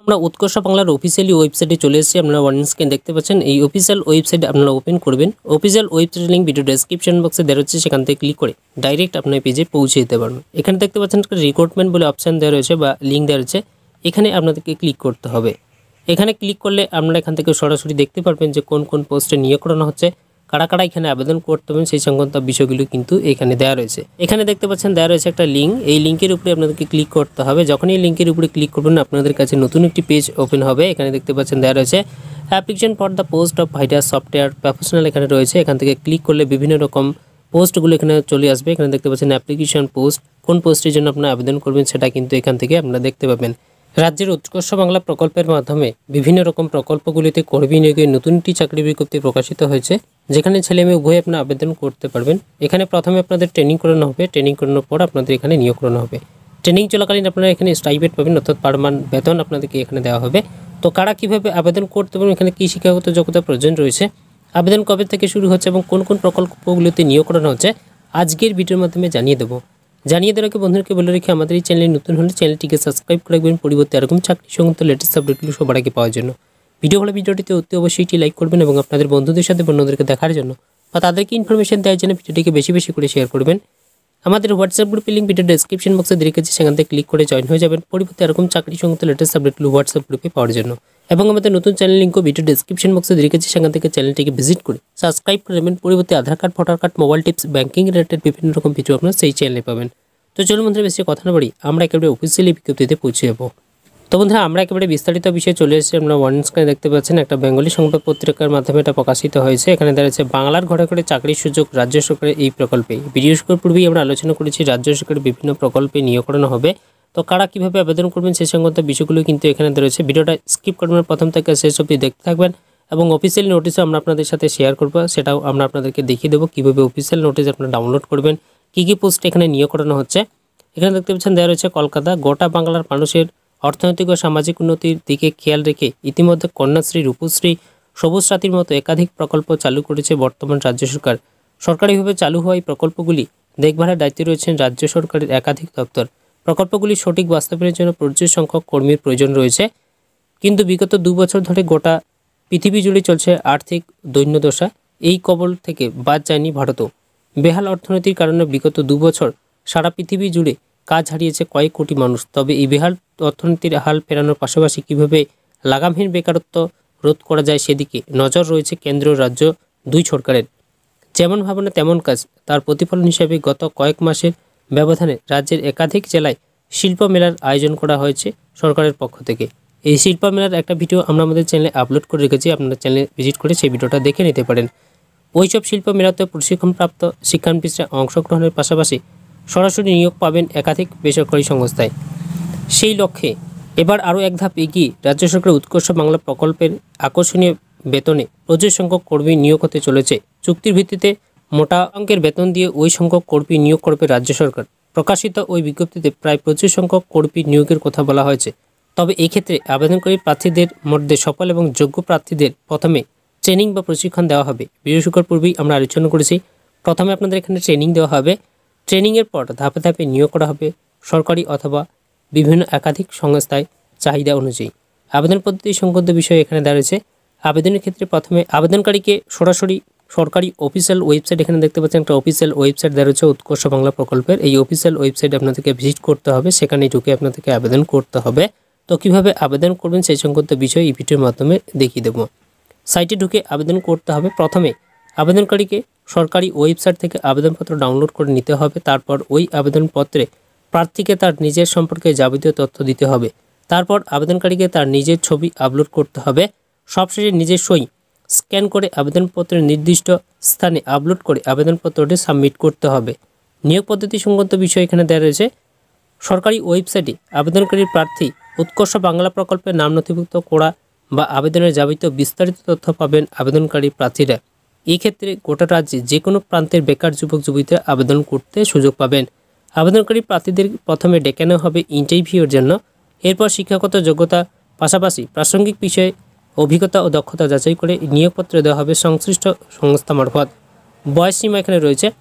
আমরা উৎকর্ষ বাংলার অফিসিয়ালি ওয়েবসাইটে চলে এসেছি। আপনারা ওয়ান স্ক্রিন দেখতে পাচ্ছেন। এই অফিসিয়াল ওয়েবসাইটে আপনারা ওপেন করবেন। অফিসিয়াল ওয়েবসাইটের লিঙ্ক ভিডিও ডেসক্রিপশন বক্সে দেওয়া রয়েছে, সেখান থেকে ক্লিক করে ডাইরেক্ট আপনার পেজে পৌঁছে যেতে পারবেন। এখানে দেখতে পাচ্ছেন রিক্রুটমেন্ট বলে অপশান দেওয়া রয়েছে বা লিঙ্ক দেওয়া রয়েছে, এখানে আপনাদেরকে ক্লিক করতে হবে। এখানে ক্লিক করলে আপনারা এখান থেকে সরাসরি দেখতে পারবেন যে কোন কোন পোস্টে নিয়োগ করানো হচ্ছে, কারা কারা এখানে আবেদন করতে হবে সেই সংক্রান্ত বিষয়গুলো কিন্তু এখানে দেওয়া রয়েছে। এখানে দেখতে পাচ্ছেন দেওয়া রয়েছে একটা লিঙ্ক, এই লিঙ্কের উপরে আপনাদেরকে ক্লিক করতে হবে। যখন এই লিঙ্কের উপরে ক্লিক করবেন আপনাদের কাছে নতুন একটি পেজ ওপেন হবে। এখানে দেখতে পাচ্ছেন দেওয়া রয়েছে application for the post of vitus software professional, এখানে রয়েছে। এখান থেকে ক্লিক করলে বিভিন্ন রকম পোস্টগুলো এখানে চলে আসবে। এখানে দেখতে পাচ্ছেন অ্যাপ্লিকেশন পোস্ট, কোন পোস্টের জন্য আপনারা আবেদন করবেন সেটা কিন্তু এখান থেকে আপনারা দেখতে পাবেন। রাজ্যের উৎকর্ষ বাংলা প্রকল্পের মাধ্যমে বিভিন্ন রকম প্রকল্পগুলিতে কর্মী নিয়োগের নতুন একটি চাকরি বিজ্ঞপ্তি প্রকাশিত হয়েছে, যেখানে ছেলে মেয়ে উভয় আপনারা আবেদন করতে পারবেন। এখানে প্রথমে আপনাদের ট্রেনিং করানো হবে, ট্রেনিং করানোর পর আপনাদের এখানে নিয়োগ করানো হবে। ট্রেনিং চলাকালীন আপনারা এখানে স্টাইপেন্ড পাবেন, অর্থাৎ পার মান্থ বেতন আপনাদেরকে এখানে দেওয়া হবে। তো কারা কীভাবে আবেদন করতে পারবেন, এখানে কী শিক্ষাগত যোগ্যতা প্রয়োজন রয়েছে, আবেদন কবে থেকে শুরু হচ্ছে এবং কোন কোন প্রকল্পগুলিতে নিয়োগ করানো হচ্ছে আজকের ভিডিওর মাধ্যমে জানিয়ে দেবো। জানিয়ে দেওয়ার আগে বন্ধুদেরকে বলে রেখে আমাদের এই চ্যানেলে নতুন হলে চ্যানেলটিকে সাবস্ক্রাইব করে রাখবেন, পরিবর্তে এরকম চাকরি সংক্রান্ত লেটেস্ট আপডেটগুলো সবার আগে পাওয়ার জন্য। ভিডিও হলে ভিডিওটিতে অতি অবশ্যই একটি লাইক করবেন এবং আপনাদের বন্ধুদের সাথে অন্যদেরকে দেখার জন্য বা তাদেরকে ইনফরমেশন দেওয়ার জন্য ভিডিওটিকে বেশি বেশি করে শেয়ার করবেন। আমাদের হোয়াটসঅ্যাপ গ্রুপের লিঙ্ক ভিডিও ডেসক্রিপশন বক্সে দিয়ে রেখেছি, সেখান থেকে ক্লিক করে জয়েন হয়ে যাবেন, পরিবর্তে এরকম চাকরি সংক্রান্ত লেটেস্ট আপডেটগুলো হোয়াটসঅ্যাপ গ্রুপে পাওয়ার জন্য। এবং আমাদের নতুন চ্যানেল লিঙ্কও ভিডিও ডেসক্রিপশন বক্সে দিয়ে রেখেছি, সেখান থেকে চ্যানেলটিকে ভিজিট করে সাবস্ক্রাইব করে নেবেন, পরিবর্তে Aadhaar card, voter card, mobile tips, banking related বিভিন্ন রকম ভিডিও আপনারা সেই চ্যানেলে পাবেন। তো চলুন বন্ধুরা বেশি কথা না বলি, আমরা একেবারে অফিসিয়ালি বিজ্ঞপ্তিতে পৌঁছে যাবো। তো বন্ধুরা আমরা একেবারে বিস্তারিত বিষয়ে চলে এসেছি। আপনারা ওয়ান স্ক্রিনে দেখতে পাচ্ছেন একটা বেঙ্গলি সংবাদ পত্রিকার মাধ্যমে এটা প্রকাশিত হয়েছে। এখানে দাঁড়িয়েছে বাংলার ঘরে ঘরে চাকরির সুযোগ রাজ্য সরকারের এই প্রকল্পে। ভিডিও শুরুর পূর্বেই আমরা আলোচনা করেছি রাজ্য সরকারের বিভিন্ন প্রকল্পে নিয়োগ করানো হবে। তো কারা কীভাবে আবেদন করবেন সেই সংক্রান্ত বিষয়গুলো কিন্তু এখানে রয়েছে। ভিডিওটা স্কিপ করবেন, প্রথম থেকে শেষ অবধি দেখতে থাকবেন এবং অফিসিয়াল নোটিশও আমরা আপনাদের সাথে শেয়ার করবো, সেটাও আমরা আপনাদেরকে দেখিয়ে দেবো কীভাবে অফিসিয়াল নোটিশ আপনারা ডাউনলোড করবেন, কী কী পোস্টে এখানে নিয়োগ করানো হচ্ছে। এখানে দেখতে পাচ্ছেন দেওয়া রয়েছে কলকাতা, গোটা বাংলার মানুষের অর্থনৈতিক ও সামাজিক উন্নতির দিকে খেয়াল রেখে ইতিমধ্যে কন্যাশ্রী, রূপশ্রী, সবুজ সাথীর মতো একাধিক প্রকল্প চালু করেছে বর্তমান রাজ্য সরকার। সরকারিভাবে চালু হওয়া এই প্রকল্পগুলি দেখভালের দায়িত্বে রয়েছেন রাজ্য সরকারের একাধিক দপ্তর। প্রকল্পগুলি সঠিক বাস্তবায়নের জন্য প্রচুর সংখ্যক কর্মীর প্রয়োজন রয়েছে, কিন্তু বিগত 2 বছর ধরে গোটা পৃথিবী জুড়ে চলছে আর্থিক দৈন্যদশা, এই কবল থেকে বাদ যায়নি ভারতও। বেহাল অর্থনীতির কারণে বিগত 2 বছর সারা পৃথিবী জুড়ে কাজ হারিয়েছে কয়েক কোটি মানুষ। তবে এই বেহাল অর্থনীতির হাল ফেরানোর পাশাপাশি কীভাবে লাগামহীন বেকারত্ব রোধ করা যায় সেদিকে নজর রয়েছে কেন্দ্র রাজ্য দুই সরকারের। যেমন ভাবনা তেমন কাজ, তার প্রতিফলন হিসেবে গত কয়েক মাসের ব্যবধানে রাজ্যের একাধিক জেলায় শিল্প মেলার আয়োজন করা হয়েছে সরকারের পক্ষ থেকে। এই শিল্প মেলার একটা ভিডিও আমরা আমাদের চ্যানেলে আপলোড করে রেখেছি, আপনারা চ্যানেলে ভিজিট করে সেই ভিডিওটা দেখে নিতে পারেন। ওইসব শিল্প মেলাতে প্রশিক্ষণপ্রাপ্ত শিক্ষানবিশরা অংশগ্রহণের পাশাপাশি সরাসরি নিয়োগ পাবেন একাধিক বেসরকারি সংস্থায়। সেই লক্ষ্যে এবার আরও এক ধাপ এগিয়ে রাজ্য সরকারের উৎকর্ষ বাংলা প্রকল্পের আকর্ষণীয় বেতনে প্রচুর সংখ্যক কর্মী নিয়োগ হতে চলেছে। চুক্তির ভিত্তিতে মোটা অঙ্কের বেতন দিয়ে ওই সংখ্যক কর্মী নিয়োগ করবে রাজ্য সরকার। প্রকাশিত ওই বিজ্ঞপ্তিতে প্রায় প্রচুর সংখ্যক কর্মী নিয়োগের কথা বলা হয়েছে। তবে এই ক্ষেত্রে আবেদনকারী প্রার্থীদের মধ্যে সফল এবং যোগ্য প্রার্থীদের প্রথমে ট্রেনিং বা প্রশিক্ষণ দেওয়া হবে। ভিডিও শুরুর পূর্বেই আমরা আলোচনা করেছি, প্রথমে আপনাদের এখানে ট্রেনিং দেওয়া হবে, ট্রেনিংয়ের পর ধাপে ধাপে নিয়োগ করা হবে সরকারি অথবা বিভিন্ন একাধিক সংস্থায় চাহিদা অনুযায়ী। আবেদন পদ্ধতি সংক্রান্ত বিষয় এখানে দাঁড়িয়েছে। আবেদনের ক্ষেত্রে প্রথমে আবেদনকারীকে সরাসরি সরকারি অফিসিয়াল ওয়েবসাইট, এখানে দেখতে পাচ্ছেন একটা অফিসিয়াল ওয়েবসাইট দেওয়া রয়েছে উৎকর্ষ বাংলা প্রকল্পের। এই অফিসিয়াল ওয়েবসাইট আপনাদেরকে ভিজিট করতে হবে, সেখানে ঢুকে আপনাদেরকে আবেদন করতে হবে। তো কীভাবে আবেদন করবেন সেই সংক্রান্ত বিষয় এই ভিডিওর মাধ্যমে দেখিয়ে দেবো। সাইটে ঢুকে আবেদন করতে হবে। প্রথমে আবেদনকারীকে সরকারি ওয়েবসাইট থেকে আবেদনপত্র ডাউনলোড করে নিতে হবে। তারপর ওই আবেদনপত্রে প্রার্থীকে তার নিজের সম্পর্কে যাবতীয় তথ্য দিতে হবে। তারপর আবেদনকারীকে তার নিজের ছবি আপলোড করতে হবে। সবশেষে নিজের সই স্ক্যান করে আবেদনপত্রের নির্দিষ্ট স্থানে আপলোড করে আবেদনপত্রটি সাবমিট করতে হবে। নিয়োগ পদ্ধতি সংক্রান্ত বিষয় এখানে দেওয়া রয়েছে। সরকারি ওয়েবসাইটে আবেদনকারীর প্রার্থী উৎকর্ষ বাংলা প্রকল্পের নাম নথিভুক্ত করা বা আবেদনের যাবতীয় বিস্তারিত তথ্য পাবেন আবেদনকারী প্রার্থীরা। এই ক্ষেত্রে গোটা রাজ্যে যে কোনো প্রান্তের বেকার যুবক যুবতীরা আবেদন করতে সুযোগ পাবেন। আবেদনকারী প্রার্থীদের প্রথমে ডেকে নেওয়া হবে ইন্টারভিউর জন্য। এরপর শিক্ষাগত যোগ্যতা পাশাপাশি প্রাসঙ্গিক বিষয়ে অভিজ্ঞতা ও দক্ষতা যাচাই করে নিয়োগপত্র দেওয়া হবে সংশ্লিষ্ট সংস্থা মারফত। বয়সসীমা এখানে রয়েছে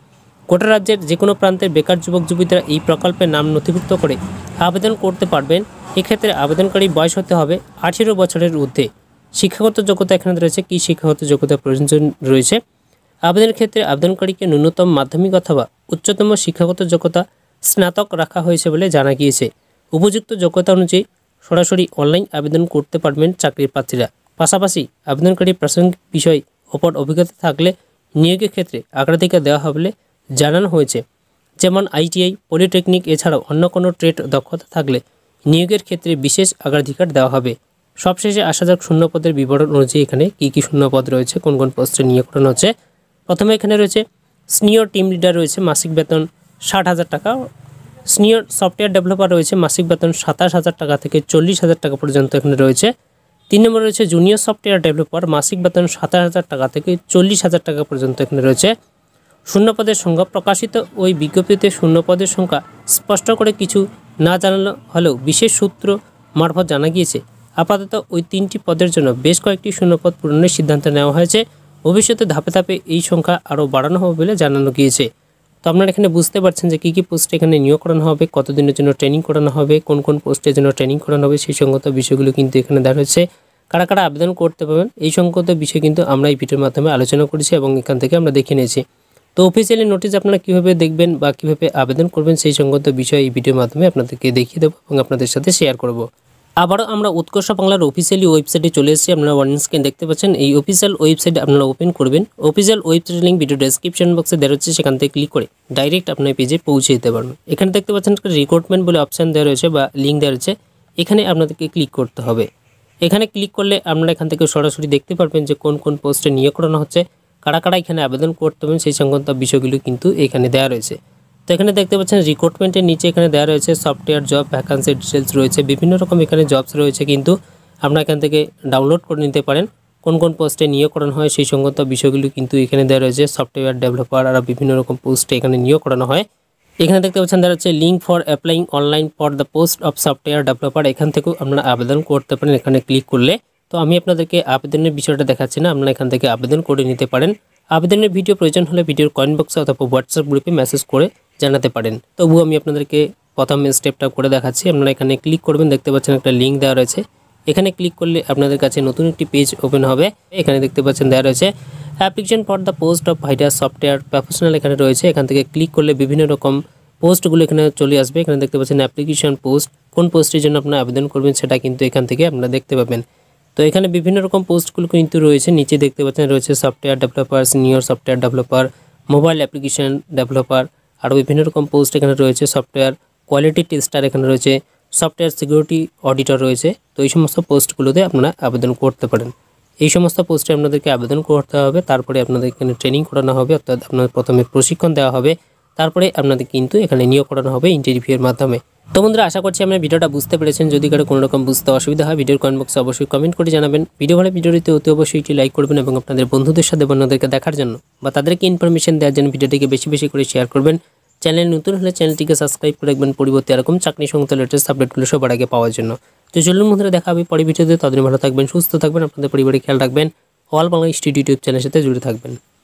গোটা রাজ্যের যে কোনো প্রান্তের বেকার যুবক যুবতীরা এই প্রকল্পে নাম নথিভুক্ত করে আবেদন করতে পারবেন। এক্ষেত্রে আবেদনকারী বয়স হতে হবে 18 বছরের ঊর্ধ্বে। শিক্ষাগত যোগ্যতা এখানে রয়েছে, কি শিক্ষাগত যোগ্যতা প্রয়োজন রয়েছে। আবেদনের ক্ষেত্রে আবেদনকারীকে ন্যূনতম মাধ্যমিক অথবা উচ্চতম শিক্ষাগত যোগ্যতা স্নাতক রাখা হয়েছে বলে জানা গিয়েছে। উপযুক্ত যোগ্যতা অনুযায়ী সরাসরি অনলাইন আবেদন করতে পারবেন চাকরির প্রার্থীরা। পাশাপাশি আবেদনকারী প্রাসঙ্গিক বিষয় ওপর অভিজ্ঞতা থাকলে নিয়োগের ক্ষেত্রে অগ্রাধিকার দেওয়া হবে বলে জানানো হয়েছে। যেমন আইটিআই, পলিটেকনিক এছাড়াও অন্য কোনো ট্রেড দক্ষতা থাকলে নিয়োগের ক্ষেত্রে বিশেষ অগ্রাধিকার দেওয়া হবে। সবশেষে আসা যাক শূন্যপদের বিবরণ অনুযায়ী এখানে কী কী শূন্যপদ রয়েছে, কোন কোন পোস্টে নিয়োগ করানো হচ্ছে। প্রথমে এখানে রয়েছে সিনিয়র টিম লিডার রয়েছে, মাসিক বেতন 60,000 টাকা। সিনিয়র সফটওয়্যার ডেভেলপার রয়েছে, মাসিক বেতন 27,000 টাকা থেকে 40,000 টাকা পর্যন্ত এখানে রয়েছে। 3 নম্বরে রয়েছে জুনিয়র সফটওয়্যার ডেভেলপার, মাসিক বেতন 27,000 টাকা থেকে 40,000 টাকা পর্যন্ত এখানে রয়েছে। শূন্যপদের সংখ্যা প্রকাশিত ওই বিজ্ঞপ্তিতে শূন্যপদের সংখ্যা স্পষ্ট করে কিছু না জানানো হলেও বিশেষ সূত্র মারফত জানা গিয়েছে আপাতত ওই 3টি পদের জন্য বেশ কয়েকটি শূন্যপদ পূরণের সিদ্ধান্ত নেওয়া হয়েছে। ভবিষ্যতে ধাপে ধাপে এই সংখ্যা আরও বাড়ানো হবে বলে জানানো গিয়েছে। তো আপনারা এখানে বুঝতে পারছেন যে কী কী পোস্টে এখানে নিয়োগ করানো হবে, কতদিনের জন্য ট্রেনিং করানো হবে, কোন কোন পোস্টের জন্য ট্রেনিং করানো হবে, সেই সংক্রান্ত বিষয়গুলো কিন্তু এখানে দেওয়া হয়েছে। কারা কারা আবেদন করতে পারবেন এই সংক্রান্ত বিষয় কিন্তু আমরা এই ভিডিওর মাধ্যমে আলোচনা করেছি এবং এখান থেকে আমরা দেখে নিয়েছি। তো অফিসিয়ালি নোটিশ আপনারা কীভাবে দেখবেন বা কীভাবে আবেদন করবেন সেই সংক্রান্ত বিষয় এই ভিডিওর মাধ্যমে আপনাদেরকে দেখিয়ে দেবো এবং আপনাদের সাথে শেয়ার করব। আবারও আমরা উৎকর্ষ বাংলার অফিসিয়ালি ওয়েবসাইটে চলে এসেছি। আপনারা ওয়ার্নিং স্ক্রিন দেখতে পাচ্ছেন। এই অফিসিয়াল ওয়েবসাইট আপনারা ওপেন করবেন। অফিসিয়াল ওয়েবসাইটের লিঙ্ক ভিডিও ডেসক্রিপশন বক্সে দেওয়া রয়েছে, সেখান থেকে ক্লিক করে ডাইরেক্ট আপনার পেজে পৌঁছে দিতে পারবেন। এখানে দেখতে পাচ্ছেন রিক্রুটমেন্ট বলে অপশান দেওয়া রয়েছে বা লিঙ্ক দেওয়া রয়েছে, এখানে আপনাদেরকে ক্লিক করতে হবে। এখানে ক্লিক করলে আপনারা এখান থেকে সরাসরি দেখতে পারবেন যে কোন কোন পোস্টে নিয়োগ করানো হচ্ছে, কারা কারা এখানে আবেদন করতে পারবেন সেই সংক্রান্ত বিষয়গুলো কিন্তু এখানে দেওয়া রয়েছে। তো এখানে দেখতে পাচ্ছেন রিক্রুটমেন্টের নিচে এখানে দেওয়া রয়েছে সফটওয়্যার জব ভ্যাকান্সি ডিটেলস রয়েছে, বিভিন্ন রকম এখানে জবস রয়েছে, কিন্তু আপনারা এখান থেকে ডাউনলোড করে নিতে পারেন। কোন কোন পোস্টে নিয়োগ করানো হয় সেই সংক্রান্ত বিষয়গুলো কিন্তু এখানে দেওয়া রয়েছে। সফটওয়্যার ডেভেলপার আর বিভিন্ন রকম পোস্টে এখানে নিয়োগ করানো হয়। এখানে দেখতে পাচ্ছেন দেওয়া হচ্ছে link for applying online for the post of software developer, এখান থেকেও আপনারা আবেদন করতে পারেন এখানে ক্লিক করলে। তো আমি আপনাদেরকে আবেদনের বিষয়টা দেখাচ্ছি না, আপনারা এখান থেকে আবেদন করে নিতে পারেন। আবেদনের ভিডিও প্রয়োজন হলে ভিডিওর কমেন্ট বক্সে অথবা হোয়াটসঅ্যাপ গ্রুপে মেসেজ করে জানাতে পারেন। তবুও আমি আপনাদেরকে প্রথম স্টেপটা করে দেখাচ্ছি। আপনারা এখানে ক্লিক করবেন, দেখতে পাচ্ছেন একটা লিঙ্ক দেওয়া রয়েছে, এখানে ক্লিক করলে আপনাদের কাছে নতুন একটি পেজ ওপেন হবে। এখানে দেখতে পাচ্ছেন দেওয়া রয়েছে application for the post of vitus software professional, এখানে রয়েছে। এখান থেকে ক্লিক করলে বিভিন্ন রকম পোস্টগুলো এখানে চলে আসবে। এখানে দেখতে পাচ্ছেন অ্যাপ্লিকেশন পোস্ট, কোন পোস্টের জন্য আপনারা আবেদন করবেন সেটা কিন্তু এখান থেকে আপনারা দেখতে পাবেন। তো এখানে বিভিন্ন রকম পোস্টগুলো কিন্তু রয়েছে, নিচে দেখতে পাচ্ছেন রয়েছে software developer, senior software developer, mobile application developer, আরও বিভিন্ন রকম পোস্ট এখানে রয়েছে। সফটওয়্যার কোয়ালিটি টেস্টার এখানে রয়েছে, সফটওয়্যার সিকিউরিটি অডিটর রয়েছে। তো এই সমস্ত পোস্টগুলোতে আপনারা আবেদন করতে পারেন। এই সমস্ত পোস্টে আপনাদেরকে আবেদন করতে হবে, তারপরে আপনাদের এখানে ট্রেনিং করানো হবে, অর্থাৎ আপনার প্রথমে প্রশিক্ষণ দেওয়া হবে, তারপরে আপনাদের কিন্তু এখানে নিয়োগ করানো হবে ইন্টারভিউয়ের মাধ্যমে। তো বন্ধুরা আশা করছি আপনারা ভিডিওটা বুঝতে পেরেছেন। যদি কারো কোনো রকম বুঝতে অসুবিধা হয় ভিডিওর কমেন্ট বক্সে অবশ্যই কমেন্ট করে জানাবেন। ভিডিও ভালো ভিডিওটিতে অতি অবশ্যই এটি লাইক করবেন এবং আপনাদের বন্ধুদের সাথে অন্যদেরকে দেখার জন্য বা তাদেরকে ইনফরমেশন দেওয়ার জন্য ভিডিওটিকে বেশি বেশি করে শেয়ার করবেন। চ্যানেল নতুন হলে চ্যানেলটিকে সাবস্ক্রাইব করে রাখবেন পরবর্তী এরকম চাকরি সংক্রান্ত লেটেস্ট আপডেটগুলো সবার আগে পাওয়ার জন্য। তো চলুন বন্ধুরা দেখা হবে পরের ভিডিওতে, ততদিন ভালো থাকবেন, সুস্থ থাকবেন, আপনাদের পরিবারের খেয়াল রাখবেন। অল বাংলা স্টুডিও ইউটিউব চ্যানেলের সাথে জুড়ে থাকবেন।